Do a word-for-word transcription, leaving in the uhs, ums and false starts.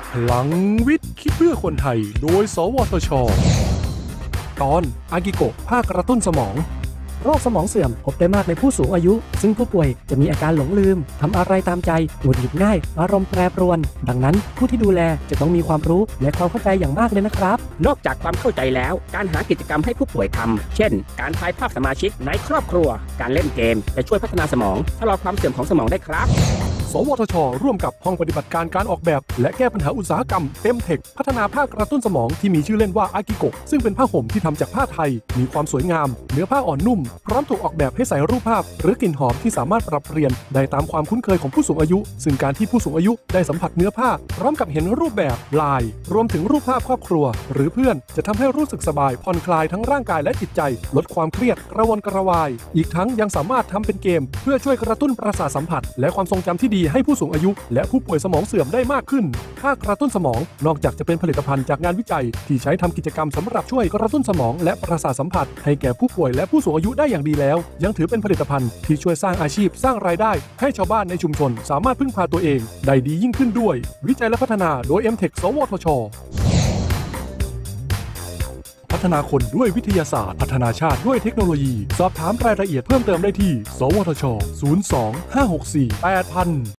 พลังวิทย์คิดเพื่อคนไทยโดยสวทช.ตอนอากิโกะภาคกระตุ้นสมองโรคสมองเสื่อมพบได้มากในผู้สูงอายุซึ่งผู้ป่วยจะมีอาการหลงลืมทำอะไรตามใจหงุดหงิดง่ายอารมณ์แปรปรวนดังนั้นผู้ที่ดูแลจะต้องมีความรู้และความเข้าใจอย่างมากเลยนะครับนอกจากความเข้าใจแล้วการหากิจกรรมให้ผู้ป่วยทำเช่นการถ่ายภาพสมาชิกในครอบครัวการเล่นเกมจะช่วยพัฒนาสมองชะลอความเสื่อมของสมองได้ครับสวทช.ร่วมกับห้องปฏิบัติการการออกแบบและแก้ปัญหาอุตสาหกรรมเอ็มเทคพัฒนาผ้ากระตุ้นสมองที่มีชื่อเล่นว่าอากิโกะซึ่งเป็นผ้าห่มที่ทำจากผ้าไทยมีความสวยงามเนื้อผ้าอ่อนนุ่มพร้อมถูกออกแบบให้ใส่รูปภาพหรือกลิ่นหอมที่สามารถปรับเปลี่ยนได้ตามความคุ้นเคยของผู้สูงอายุซึ่งการที่ผู้สูงอายุได้สัมผัสเนื้อผ้าพร้อมกับเห็นรูปแบบลายรวมถึงรูปภาพครอบครัวหรือเพื่อนจะทำให้รู้สึกสบายผ่อนคลายทั้งร่างกายและจิตใจลดความเครียดกระวนกระวายอีกทั้งยังสามารถทำเป็นเกมเพื่อช่วยกระตุ้นประสาทสัมผัสและความทรงจำที่ดีให้ผู้สูงอายุและผู้ป่วยสมองเสื่อมได้มากขึ้นผ้ากระตุ้นสมองนอกจากจะเป็นผลิตภัณฑ์จากงานวิจัยที่ใช้ทำกิจกรรมสำหรับช่วยกระตุ้นสมองและประสาทสัมผัสให้แก่ผู้ป่วยและผู้สูงอายุได้อย่างดีแล้วยังถือเป็นผลิตภัณฑ์ที่ช่วยสร้างอาชีพสร้างรายได้ให้ชาวบ้านในชุมชนสามารถพึ่งพาตัวเองได้ดียิ่งขึ้นด้วยวิจัยและพัฒนาโดย เอ็ม เทค สวทช.พัฒนาคนด้วยวิทยาศาสตร์พัฒนาชาติด้วยเทคโนโลยีสอบถามรายละเอียดเพิ่มเติมได้ที่สวทช ศูนย์ สอง ห้า หก สี่ แปด ศูนย์ ศูนย์